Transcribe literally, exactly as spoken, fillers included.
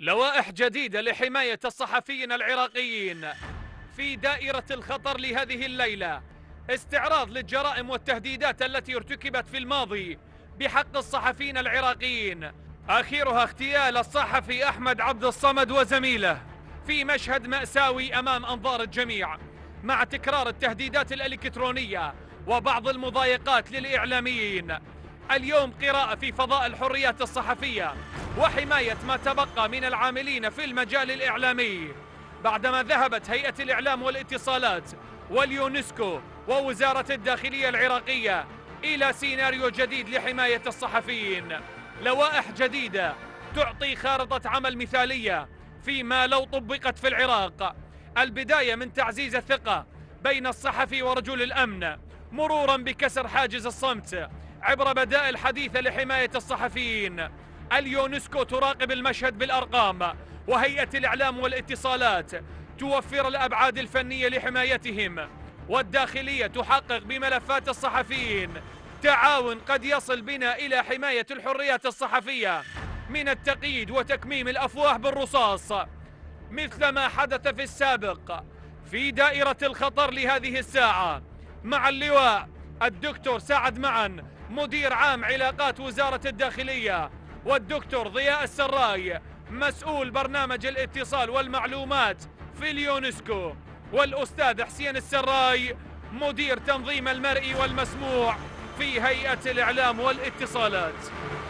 لوائح جديدة لحماية الصحفيين العراقيين في دائرة الخطر لهذه الليلة. استعراض للجرائم والتهديدات التي ارتكبت في الماضي بحق الصحفيين العراقيين، آخرها اغتيال الصحفي أحمد عبد الصمد وزميله في مشهد مأساوي أمام أنظار الجميع، مع تكرار التهديدات الإلكترونية وبعض المضايقات للإعلاميين. اليوم قراءة في فضاء الحريات الصحفية وحماية ما تبقى من العاملين في المجال الإعلامي، بعدما ذهبت هيئة الإعلام والاتصالات واليونسكو ووزارة الداخلية العراقية إلى سيناريو جديد لحماية الصحفيين. لوائح جديدة تعطي خارطة عمل مثالية فيما لو طبقت في العراق، البداية من تعزيز الثقة بين الصحفي ورجل الأمن، مرورا بكسر حاجز الصمت عبر بدائل حديثة لحماية الصحفيين. اليونسكو تراقب المشهد بالأرقام، وهيئة الإعلام والاتصالات توفر الأبعاد الفنية لحمايتهم، والداخلية تحقق بملفات الصحفيين. تعاون قد يصل بنا إلى حماية الحريات الصحفية من التقييد وتكميم الأفواه بالرصاص، مثل ما حدث في السابق في دائرة الخطر لهذه الساعة، مع اللواء الدكتور سعد معن مدير عام علاقات وزارة الداخلية، والدكتور ضياء السراي مسؤول برنامج الاتصال والمعلومات في اليونسكو، والأستاذ حسين السراي مدير تنظيم المرئي والمسموع في هيئة الإعلام والاتصالات.